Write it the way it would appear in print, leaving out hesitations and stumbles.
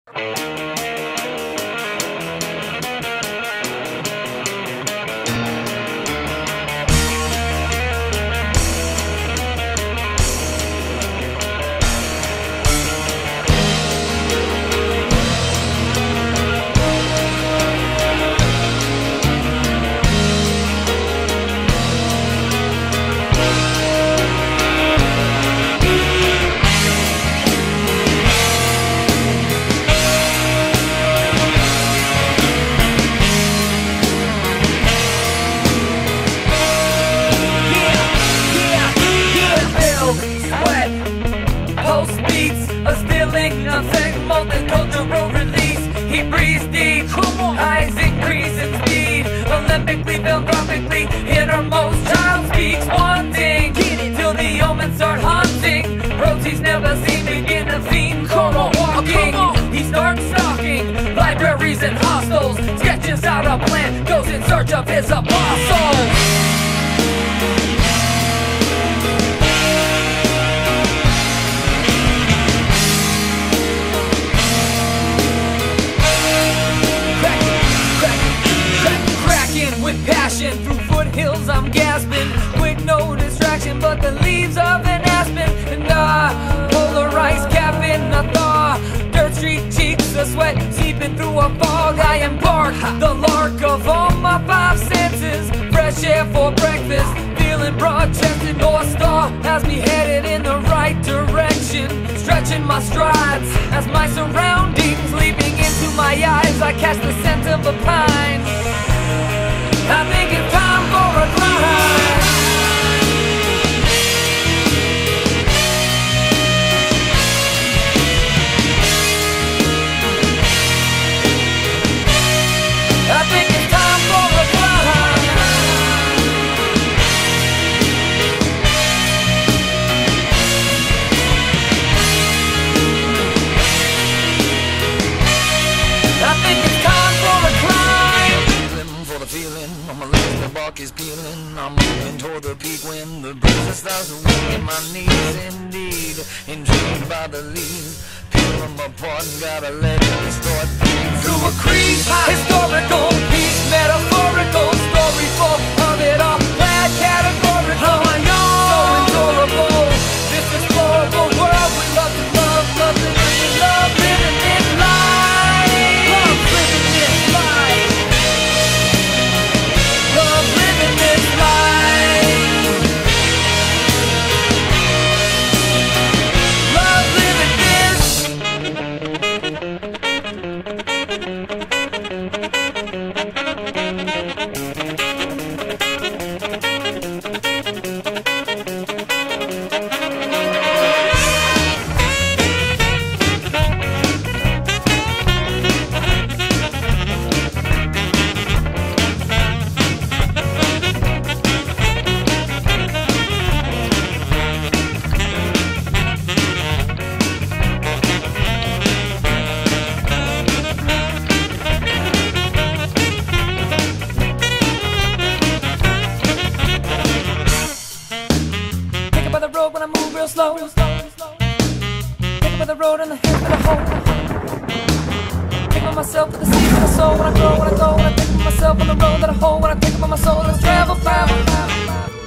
Cultural release, he breathes deep. Eyes increase in speed, Olympically, philanthropically, innermost child speaks one thing. Till the omens start haunting, roads he's never seen begin to fiend. Como walking, he starts stalking libraries and hostels, sketches out a plan, goes in search of his apostles. With passion, through foothills I'm gasping, with no distraction but the leaves of an aspen. And polarized cap in a thaw, dirt street cheeks, a sweat seeping through a fog. I embark, the lark of all my five senses, fresh air for breakfast, feeling broad-chested. North Star has me headed in the right direction, stretching my strides as my surroundings leaping into my eyes. I catch the scent of a pine, I think it's time for a climb. I think it's time for a climb. I think it's time for a climb. For the feeling on my legs, the bark is peeling. I'm moving toward the peak when the breeze starts to weaken my knees. Indeed, intrigued by the leaves, peel them apart and gotta let it start through a crease. Historical piece, metaphorical story full of it all. Glad categorical, so adorable. This explorable world we love to love, love to live, love living this life, love living this life. Love living this life. Love living this. When I move real slow, think about the road and the hands for the hole. Think about myself with the seeds of my soul. When I grow, when I go, when I think of myself on the road that I hold. When I think about my soul, let's travel, travel, travel.